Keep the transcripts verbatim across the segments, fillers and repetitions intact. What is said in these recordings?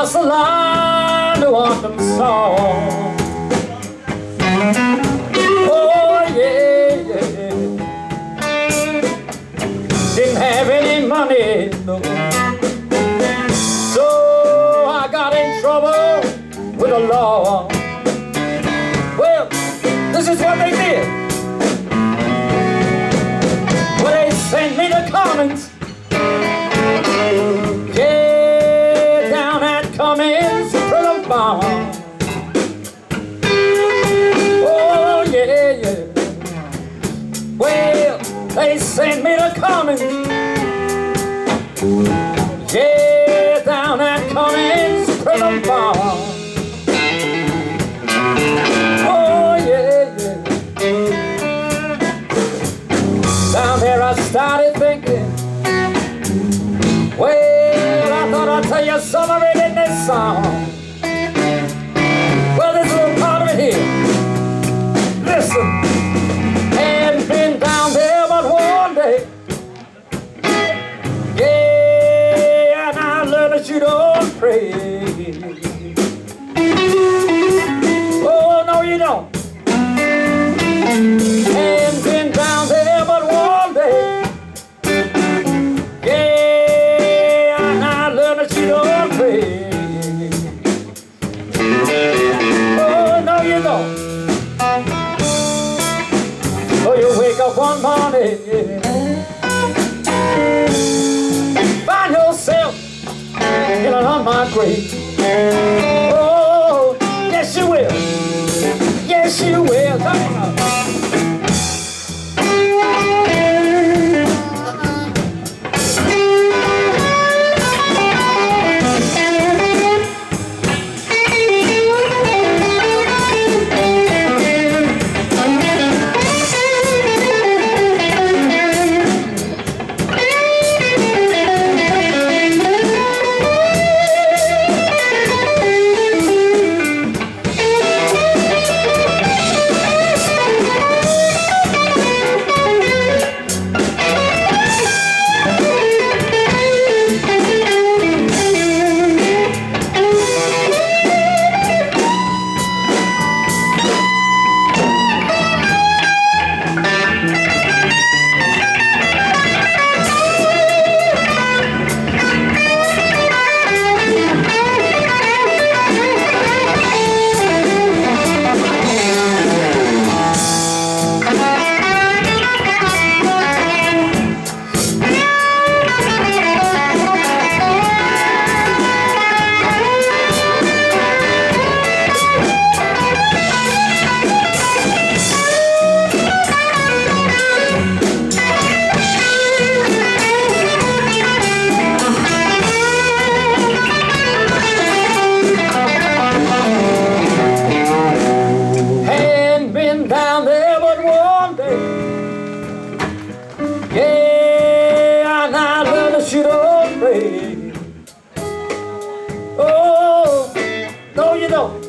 cross the line to want them song. Oh yeah, yeah. Didn't have any money, no. So I got in trouble with the law. Well, this is what they did. Well, they sent me to Cummins. Yeah, down at Cummins for the farm. Oh, yeah, yeah. Well, they sent me to Cummins. Yeah, down at Cummins for the farm. Oh, yeah, yeah. Down there I started thinking, well, I thought I'd tell you some of it in this song. Well, there's a little part of it here. Listen. Hadn't been down there but one day. Yeah, and I learned that you don't pray. Oh, no, you don't. Hadn't been down there but one day. Oh, no, you don't. Oh, you wake up one morning, find yourself in an unmarked grave. Oh, yes you will. Yes you will. Come on. You don't pray. Oh, no you don't.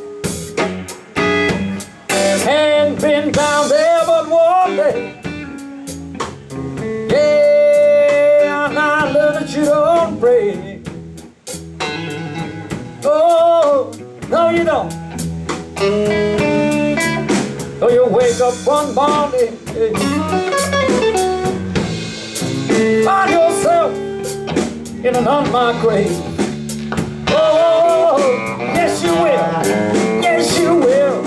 Hadn't been down there but one day. Yeah, and I learned that you don't pray. Oh, no you don't. So you wake up one morning, find yourself in an unmarked grave. Oh, yes you will. Yes you will.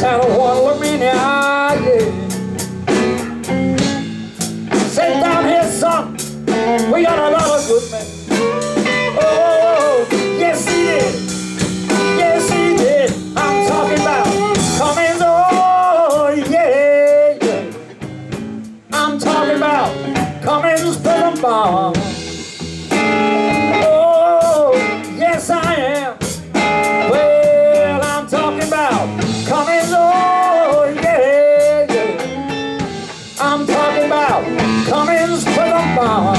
that one look me in the eye, yeah. Sit down here, son, we got a lot of good men. Oh, yes he did, yes he did. I'm talking about Cummings, oh yeah, yeah. I'm talking about Cummings prison bomb. Oh, yes I am. Well, I'm talking about Cummings, oh yeah, yeah. I'm talking about Cummings prison bomb.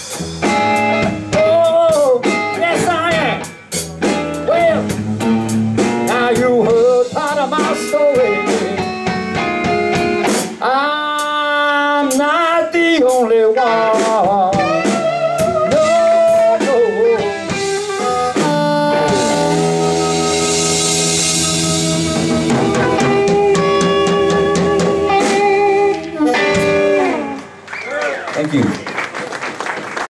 Oh, yes I am. Well, now you heard part of my story. I'm not the only one.